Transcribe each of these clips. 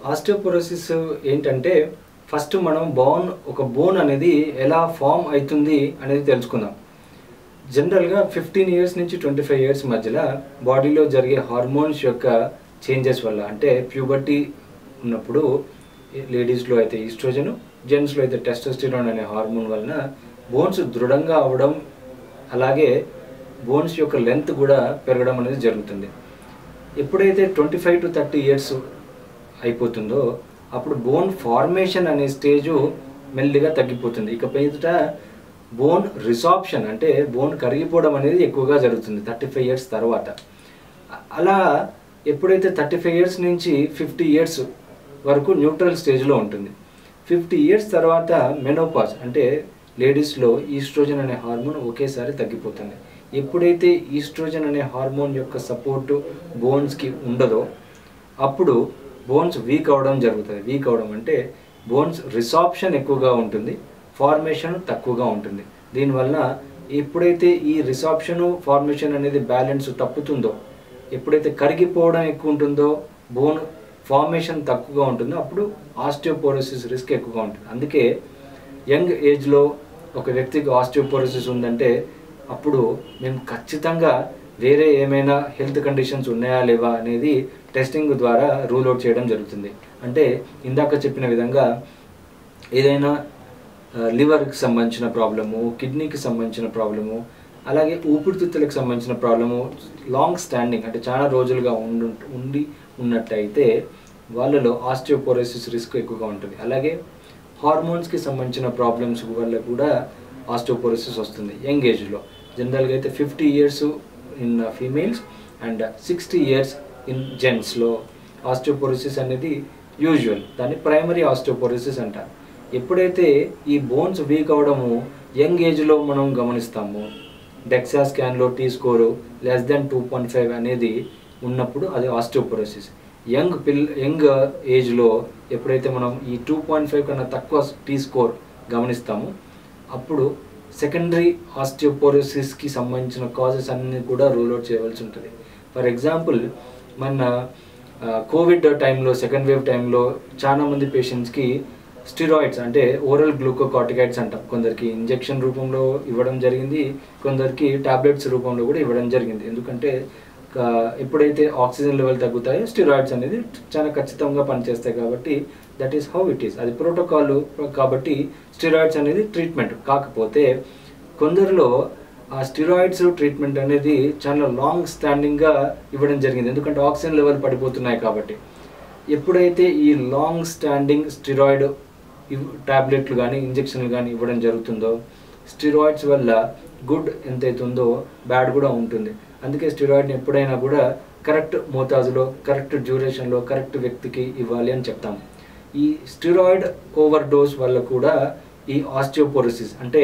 Osteoporosis ఏంటంటే first మనం bone అనేది ఎలా ఫామ్ అవుతుంది అనేది తెలుసుకుందాం. జనరల్గా 15 ఇయర్స్ నుంచి 25 ఇయర్స్ మధ్యలో బాడీలో జరిగే హార్మోన్స్ యొక్క చేంజెస్ వల్ల, అంటే ప్యూబర్టీ ఉన్నప్పుడు లేడీస్లో అయితే ఈస్ట్రోజన్, జెంట్స్లో అయితే టెస్టోస్టెరాన్ అనే హార్మోన్ వలన బోన్స్ దృఢంగా అవ్వడం, అలాగే బోన్స్ యొక్క లెంత్ కూడా పెరగడం అనేది జరుగుతుంది. ఎప్పుడైతే 25 to 30 ఇయర్స్ అయిపోతుందో అప్పుడు బోన్ ఫార్మేషన్ అనే స్టేజు మెల్లిగా తగ్గిపోతుంది. ఇక పైట బోన్ రిసార్ప్షన్ అంటే బోన్ కరిగిపోవడం అనేది ఎక్కువగా జరుగుతుంది 35 ఇయర్స్ తర్వాత. అలా ఎప్పుడైతే 35 ఇయర్స్ నుంచి 50 ఇయర్స్ వరకు న్యూట్రల్ స్టేజ్లో ఉంటుంది. 50 ఇయర్స్ తర్వాత మెనోపాజ్ అంటే లేడీస్లో ఈస్ట్రోజన్ అనే హార్మోన్ ఒకేసారి తగ్గిపోతుంది. ఎప్పుడైతే ఈస్ట్రోజన్ అనే హార్మోన్ యొక్క సపోర్టు బోన్స్కి ఉండదో అప్పుడు బోన్స్ వీక్ అవ్వడం జరుగుతుంది. వీక్ అవ్వడం అంటే బోన్స్ రిసార్ప్షన్ ఎక్కువగా ఉంటుంది, ఫార్మేషన్ తక్కువగా ఉంటుంది. దీనివల్ల ఎప్పుడైతే ఈ రిసార్ప్షను ఫార్మేషన్ అనేది బ్యాలెన్స్ తప్పుతుందో, ఎప్పుడైతే కరిగిపోవడం ఎక్కువ ఉంటుందో, బోన్ ఫార్మేషన్ తక్కువగా ఉంటుందో అప్పుడు ఆస్టియోపోరోసిస్ రిస్క్ ఎక్కువగా ఉంటుంది. అందుకే యంగ్ ఏజ్లో ఒక వ్యక్తికి ఆస్టియోపోరోసిస్ ఉందంటే అప్పుడు మేము ఖచ్చితంగా వేరే ఏమైనా హెల్త్ కండిషన్స్ ఉన్నాయా లేవా అనేది టెస్టింగ్ ద్వారా రూల్ అవుట్ చేయడం జరుగుతుంది. అంటే ఇందాక చెప్పిన విధంగా ఏదైనా లివర్కి సంబంధించిన ప్రాబ్లము, కిడ్నీకి సంబంధించిన ప్రాబ్లము, అలాగే ఊపిరితిత్తులకు సంబంధించిన ప్రాబ్లము లాంగ్ స్టాండింగ్ అంటే చాలా రోజులుగా ఉన్నట్టయితే వాళ్ళలో ఆస్టియోపోరోసిస్ రిస్క్ ఎక్కువగా ఉంటుంది. అలాగే హార్మోన్స్కి సంబంధించిన ప్రాబ్లమ్స్ వల్ల కూడా ఆస్టియోపోరోసిస్ వస్తుంది యంగ్ ఏజ్లో. జనరల్గా అయితే 50 years in females and 60 years in జెంట్స్లో ఆస్టియోపోరోసిస్ అనేది యూజువల్. దాన్ని ప్రైమరీ ఆస్టియోపోరోసిస్ అంటారు. ఎప్పుడైతే ఈ బోన్స్ వీక్ అవ్వడము యంగ్ ఏజ్లో మనం గమనిస్తాము, డెక్సా స్కాన్లో టీ స్కోరు <2.5 అనేది ఉన్నప్పుడు అది ఆస్టియోపోరోసిస్. యంగ్ ఏజ్లో ఎప్పుడైతే మనం ఈ 2.5 కన్నా తక్కువ టీ స్కోర్ గమనిస్తామో అప్పుడు సెకండరీ ఆస్టియోపోరోసిస్కి సంబంధించిన కాజెస్ అన్నీ కూడా రూల్ అవుట్ చేయవలసి ఉంటుంది. ఫర్ ఎగ్జాంపుల్ మన కోవిడ్ టైంలో, సెకండ్ వేవ్ టైంలో చాలామంది పేషెంట్స్కి స్టిరాయిడ్స్ అంటే ఓరల్ గ్లూకోకార్టికాయిడ్స్ అంటాం, కొందరికి ఇంజెక్షన్ రూపంలో ఇవ్వడం జరిగింది, కొందరికి టాబ్లెట్స్ రూపంలో కూడా ఇవ్వడం జరిగింది. ఎందుకంటే ఎప్పుడైతే ఆక్సిజన్ లెవెల్ తగ్గుతాయో స్టిరాయిడ్స్ అనేది చాలా ఖచ్చితంగా పనిచేస్తాయి కాబట్టి that is how it is. అది ప్రోటోకాల్ కాబట్టి స్టిరాయిడ్స్ అనేది ట్రీట్మెంట్. కాకపోతే కొందరిలో ఆ స్టిరాయిడ్స్ ట్రీట్మెంట్ అనేది చాలా లాంగ్ స్టాండింగ్గా ఇవ్వడం జరిగింది, ఎందుకంటే ఆక్సిజన్ లెవెల్ పడిపోతున్నాయి కాబట్టి. ఎప్పుడైతే ఈ లాంగ్ స్టాండింగ్ స్టిరాయిడ్ టాబ్లెట్లు కానీ ఇంజెక్షన్లు కానీ ఇవ్వడం జరుగుతుందో స్టిరాయిడ్స్ వల్ల గుడ్ ఎంతైతే ఉందో బ్యాడ్ కూడా ఉంటుంది. అందుకే స్టిరాయిడ్ని ఎప్పుడైనా కూడా కరెక్ట్ మోతాజులో, కరెక్ట్ డ్యూరేషన్లో, కరెక్ట్ వ్యక్తికి ఇవ్వాలి అని చెప్తాం. ఈ స్టిరాయిడ్ ఓవర్ డోస్ వల్ల కూడా ఈ ఆస్టియోపోరోసిస్ అంటే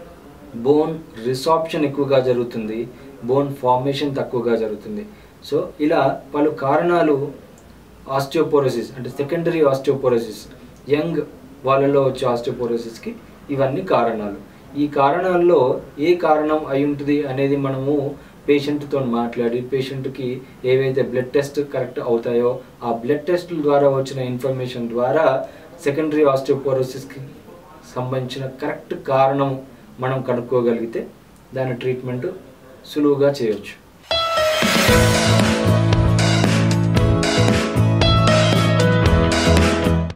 బోన్ రిసార్ప్షన్ ఎక్కువగా జరుగుతుంది, బోన్ ఫార్మేషన్ తక్కువగా జరుగుతుంది. సో ఇలా పలు కారణాలు ఆస్టియోపోరోసిస్ అంటే సెకండరీ ఆస్టియోపోరోసిస్ యంగ్ వాళ్ళలో వచ్చే ఆస్టియోపోరోసిస్కి ఇవన్నీ కారణాలు. ఈ కారణాల్లో ఏ కారణం అయి ఉంటుంది అనేది మనము పేషెంట్తో మాట్లాడి పేషెంట్కి ఏవైతే బ్లడ్ టెస్ట్ కరెక్ట్ అవుతాయో ఆ బ్లడ్ టెస్ట్ల ద్వారా వచ్చిన ఇన్ఫర్మేషన్ ద్వారా సెకండరీ ఆస్టియోపోరోసిస్కి సంబంధించిన కరెక్ట్ కారణం మనం కనుక్కోగలిగితే దాని ట్రీట్మెంట్ సులువుగా చేయొచ్చు.